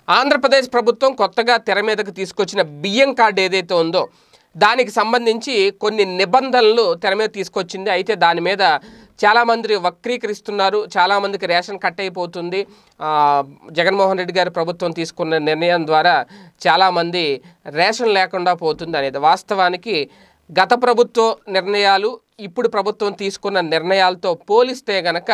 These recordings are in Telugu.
ఆంధ్రప్రదేశ్ ప్రభుత్వం కొత్తగా తెర మీదకు తీసుకొచ్చిన బియ్యం కార్డు ఏదైతే ఉందో దానికి సంబంధించి కొన్ని నిబంధనలు తెర మీద తీసుకొచ్చింది. అయితే దాని మీద చాలామంది వక్రీకరిస్తున్నారు. చాలామందికి రేషన్ కట్ అయిపోతుంది. జగన్మోహన్ రెడ్డి గారి ప్రభుత్వం తీసుకున్న నిర్ణయం ద్వారా చాలామంది రేషన్ లేకుండా పోతుంది అనేది. వాస్తవానికి గత ప్రభుత్వ నిర్ణయాలు ఇప్పుడు ప్రభుత్వం తీసుకున్న నిర్ణయాలతో పోలిస్తే గనక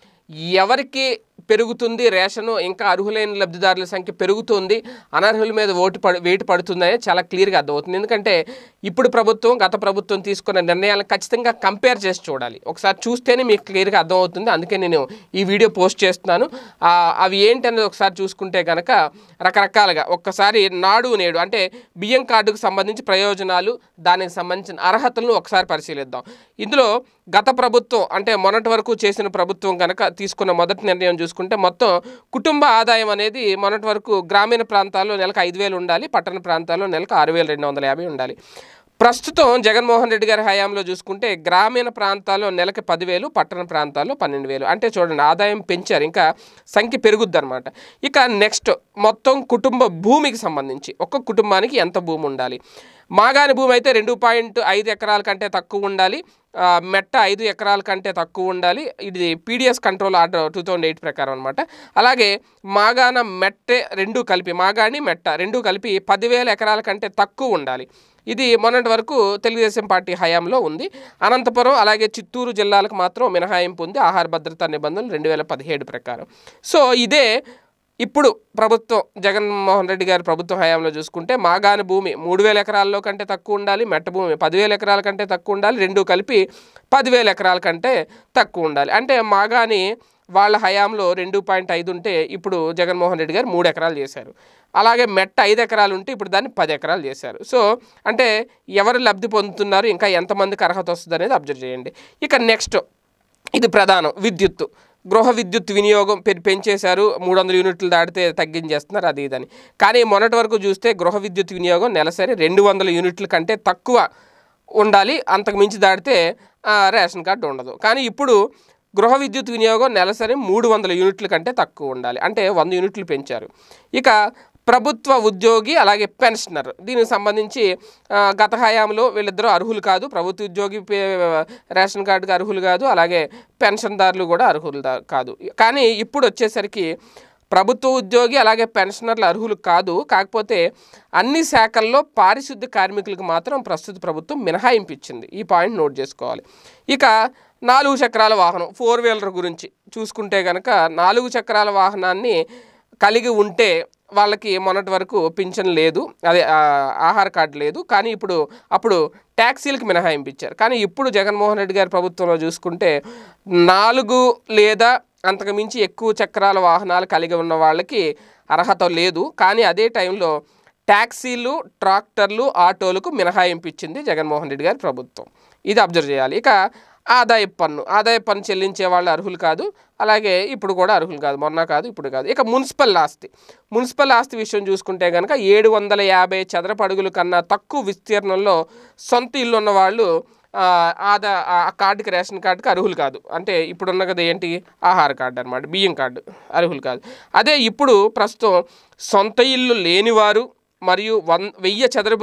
ఎవరికి పెరుగుతుంది రేషను, ఇంకా అర్హులైన లబ్ధిదారుల సంఖ్య పెరుగుతుంది, అనర్హుల మీద వేటు పడుతుందని చాలా క్లియర్గా అర్థమవుతుంది. ఎందుకంటే ఇప్పుడు ప్రభుత్వం గత ప్రభుత్వం తీసుకున్న నిర్ణయాలను ఖచ్చితంగా కంపేర్ చేసి చూడాలి. ఒకసారి చూస్తేనే మీకు క్లియర్గా అర్థమవుతుంది. అందుకే నేను ఈ వీడియో పోస్ట్ చేస్తున్నాను. అవి ఏంటనేది ఒకసారి చూసుకుంటే కనుక రకరకాలుగా ఒక్కసారి నాడు నేడు అంటే బియ్యం కార్డుకు సంబంధించి ప్రయోజనాలు, దానికి సంబంధించిన అర్హతలను ఒకసారి పరిశీలిద్దాం. ఇందులో గత ప్రభుత్వం అంటే మొన్నటి వరకు చేసిన ప్రభుత్వం కనుక తీసుకున్న మొదటి నిర్ణయం చూసుకుంటే మొత్తం కుటుంబ ఆదాయం అనేది మొన్నటి వరకు గ్రామీణ ప్రాంతాల్లో నెలకు 5,000 ఉండాలి, పట్టణ ప్రాంతాల్లో నెలకు 6,250 ఉండాలి. ప్రస్తుతం జగన్మోహన్ రెడ్డి గారి హయాంలో చూసుకుంటే గ్రామీణ ప్రాంతాల్లో నెలకి 10,000, పట్టణ ప్రాంతాల్లో 12,000. అంటే చూడండి, ఆదాయం పెంచారు, ఇంకా సంఖ్య పెరుగుద్ది అనమాట. ఇక నెక్స్ట్ మొత్తం కుటుంబ భూమికి సంబంధించి ఒక్క కుటుంబానికి ఎంత భూమి ఉండాలి. మాగాని భూమి అయితే 2.5 ఎకరాల కంటే తక్కువ ఉండాలి, మెట్ట 5 ఎకరాల కంటే తక్కువ ఉండాలి. ఇది పీడిఎస్ కంట్రోల్ ఆర్డర్ 2008 ప్రకారం అనమాట. అలాగే మాగాన మెట్టే రెండు కలిపి, మాగాని మెట్ట రెండు కలిపి 10,000 ఎకరాల కంటే తక్కువ ఉండాలి. ఇది మొన్నటి వరకు తెలుగుదేశం పార్టీ హయాంలో ఉంది. అనంతపురం అలాగే చిత్తూరు జిల్లాలకు మాత్రం మినహాయింపు ఉంది ఆహార భద్రతా నిబంధనలు 2017 ప్రకారం. సో ఇదే ఇప్పుడు ప్రభుత్వం జగన్మోహన్ రెడ్డి గారి ప్రభుత్వం హయాంలో చూసుకుంటే మాగాని భూమి 3,000 ఎకరాల్లో కంటే తక్కువ ఉండాలి, మెట్ట భూమి 10,000 ఎకరాల కంటే తక్కువ ఉండాలి, రెండు కలిపి 10,000 ఎకరాల కంటే తక్కువ ఉండాలి. అంటే మాగాని వాళ్ళ హయాంలో 2.5 ఉంటే ఇప్పుడు జగన్మోహన్ రెడ్డి గారు 3 ఎకరాలు చేశారు. అలాగే మెట్ట 5 ఎకరాలు ఉంటే ఇప్పుడు దాన్ని 10 ఎకరాలు చేశారు. సో అంటే ఎవరు లబ్ధి పొందుతున్నారు, ఇంకా ఎంతమందికి అర్హత వస్తుంది అనేది అబ్జర్వ్ చేయండి. ఇక నెక్స్ట్ ఇది ప్రధానం, విద్యుత్తు. గృహ విద్యుత్ వినియోగం పెంచేశారు, 300 యూనిట్లు దాటితే తగ్గించేస్తున్నారు అది ఇదని. కానీ మొన్నటి వరకు చూస్తే గృహ విద్యుత్ వినియోగం నెలసరి 200 యూనిట్ల కంటే తక్కువ ఉండాలి, అంతకు మించి దాటితే రేషన్ కార్డు ఉండదు. కానీ ఇప్పుడు గృహ విద్యుత్ వినియోగం నెలసరి 300 యూనిట్ల కంటే తక్కువ ఉండాలి, అంటే 100 యూనిట్లు పెంచారు. ఇక ప్రభుత్వ ఉద్యోగి అలాగే పెన్షనర్, దీనికి సంబంధించి గత హయాంలో వీళ్ళిద్దరూ అర్హులు కాదు, ప్రభుత్వ ఉద్యోగి రేషన్ కార్డుకి అర్హులు కాదు, అలాగే పెన్షన్దారులు కూడా అర్హులు కాదు. కానీ ఇప్పుడు వచ్చేసరికి ప్రభుత్వ ఉద్యోగి అలాగే పెన్షనర్లు అర్హులు కాదు, కాకపోతే అన్ని శాఖల్లో పారిశుద్ధ్య కార్మికులకు మాత్రం ప్రస్తుత ప్రభుత్వం మినహాయింపు ఇచ్చింది. ఈ పాయింట్ నోట్ చేసుకోవాలి. ఇక 4 చక్రాల వాహనం 4-వీలర్ గురించి చూసుకుంటే కనుక 4 చక్రాల వాహనాన్ని కలిగి ఉంటే వాళ్ళకి మొన్నటి వరకు పింఛన్ లేదు, అదే ఆహార కార్డు లేదు. కానీ అప్పుడు ట్యాక్సీలకు మినహాయింపు ఇచ్చారు. కానీ ఇప్పుడు జగన్మోహన్ రెడ్డి గారి ప్రభుత్వంలో చూసుకుంటే 4 లేదా అంతకు మించి ఎక్కువ చక్రాల వాహనాలు కలిగి ఉన్న వాళ్ళకి అర్హత లేదు. కానీ అదే టైంలో ట్యాక్సీలు, ట్రాక్టర్లు, ఆటోలకు మినహాయింపు ఇచ్చింది జగన్మోహన్ రెడ్డి గారి ప్రభుత్వం. ఇది అబ్జర్వ్ చేయాలి. ఇక ఆదాయ పన్ను చెల్లించే వాళ్ళు అర్హులు కాదు, అలాగే ఇప్పుడు కూడా అర్హులు కాదు, మొన్న కాదు ఇప్పుడు కాదు. ఇక మున్సిపల్ ఆస్తి విషయం చూసుకుంటే కనుక 750 చదరపు అడుగుల కన్నా తక్కువ విస్తీర్ణంలో సొంత ఇల్లు ఉన్న వాళ్ళు ఆ కార్డుకి, రేషన్ కార్డుకి అర్హులు కాదు. అంటే ఇప్పుడున్న కదా ఏంటి, ఆహార కార్డు అనమాట, బియ్యం కార్డు అర్హులు కాదు. అదే ఇప్పుడు ప్రస్తుతం సొంత ఇల్లు లేనివారు మరియు 1000 చదరపు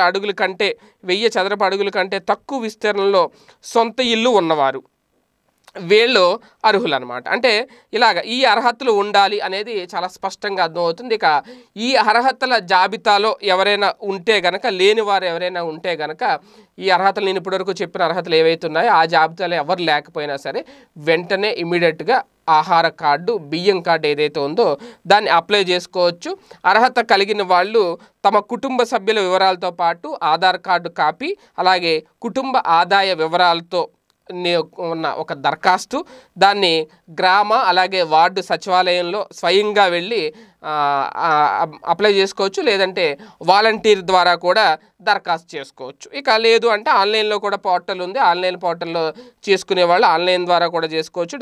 అడుగుల కంటే తక్కువ విస్తీర్ణంలో సొంత ఇల్లు ఉన్నవారు వీళ్ళు అర్హులు అనమాట. అంటే ఇలాగ ఈ అర్హతలు ఉండాలి అనేది చాలా స్పష్టంగా అర్థమవుతుంది. ఇక ఈ అర్హతల జాబితాలో ఎవరైనా ఉంటే గనక, లేని వారు ఎవరైనా ఉంటే గనక ఈ అర్హతలు, నేను ఇప్పటివరకు చెప్పిన అర్హతలు ఏవైతే ఉన్నాయో ఆ జాబితాలో ఎవరు లేకపోయినా సరే వెంటనే ఇమీడియట్గా ఆహార కార్డు, బియ్యం కార్డు ఏదైతే ఉందో దాన్ని అప్లై చేసుకోవచ్చు. అర్హత కలిగిన వాళ్ళు తమ కుటుంబ సభ్యుల వివరాలతో పాటు ఆధార్ కార్డు కాపీ, అలాగే కుటుంబ ఆదాయ వివరాలతో ఉన్న ఒక దరఖాస్తు, దాన్ని గ్రామ అలాగే వార్డు సచివాలయంలో స్వయంగా వెళ్ళి అప్లై చేసుకోవచ్చు, లేదంటే వాలంటీర్ ద్వారా కూడా దరఖాస్తు చేసుకోవచ్చు. ఇక లేదు అంటే ఆన్లైన్లో కూడా పోర్టల్ ఉంది, ఆన్లైన్ పోర్టల్లో చేసుకునే వాళ్ళు ఆన్లైన్ ద్వారా కూడా చేసుకోవచ్చు.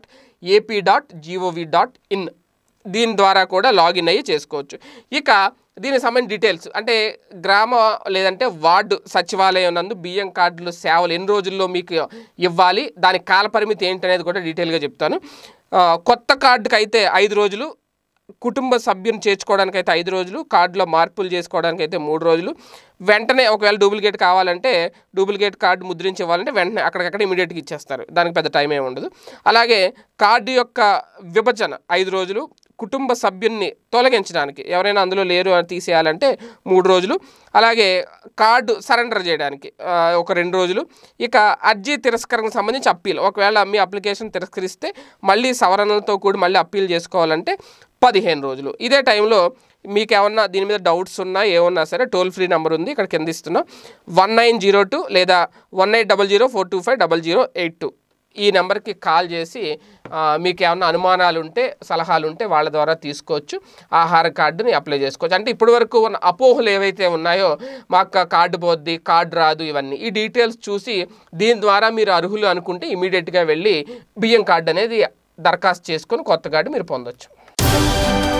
www.gramavardsachivalayam.ap.gov.in దీని ద్వారా కూడా లాగిన్ అయ్యి చేసుకోవచ్చు. ఇక దీనికి సంబంధించిన డీటెయిల్స్ అంటే గ్రామ లేదంటే వార్డు సచివాలయం నందు బియ్యం కార్డులు సేవలు ఎన్ని రోజుల్లో మీకు ఇవ్వాలి, దాని కాలపరిమితి ఏంటి అనేది కూడా డీటెయిల్గా చెప్తాను. కొత్త కార్డుకి అయితే 5 రోజులు, కుటుంబ సభ్యుని చేర్చుకోవడానికి అయితే 5 రోజులు, కార్డులో మార్పులు చేసుకోవడానికి అయితే 3 రోజులు. వెంటనే ఒకవేళ డూప్లికేట్ కావాలంటే డూప్లికేట్ కార్డు ముద్రించి ఇవ్వాలంటే వెంటనే అక్కడికక్కడ ఇమీడియట్గా ఇచ్చేస్తారు, దానికి పెద్ద టైం ఏమి ఉండదు. అలాగే కార్డు యొక్క విభజన 5 రోజులు, కుటుంబ సభ్యున్ని తొలగించడానికి ఎవరైనా అందులో లేరు అని తీసేయాలంటే 3 రోజులు, అలాగే కార్డు సరెండర్ చేయడానికి ఒక 2 రోజులు. ఇక అర్జీ తిరస్కరణకు సంబంధించి అప్పీల్, ఒకవేళ మీ అప్లికేషన్ తిరస్కరిస్తే మళ్ళీ సవరణలతో కూడి మళ్ళీ అప్పీల్ చేసుకోవాలంటే 15 రోజులు. ఇదే టైంలో మీకు ఏమన్నా దీని మీద డౌట్స్ ఉన్నా ఏమన్నా సరే టోల్ ఫ్రీ నెంబర్ ఉంది ఇక్కడ కింద ఇస్తున్నా 1902 లేదా 180042500082 ఈ నెంబర్కి కాల్ చేసి మీకు ఏమన్నా అనుమానాలు ఉంటే సలహాలు ఉంటే వాళ్ళ ద్వారా తీసుకోవచ్చు, ఆహార కార్డుని అప్లై చేసుకోవచ్చు. అంటే ఇప్పటి వరకు ఉన్న అపోహలు ఏవైతే ఉన్నాయో మాకు కార్డు పోద్ది, కార్డు రాదు, ఇవన్నీ ఈ డీటెయిల్స్ చూసి దీని ద్వారా మీరు అర్హులు అనుకుంటే ఇమీడియట్గా వెళ్ళి బియ్యం కార్డు అనేది దరఖాస్తు చేసుకొని కొత్త కార్డు మీరు పొందొచ్చు.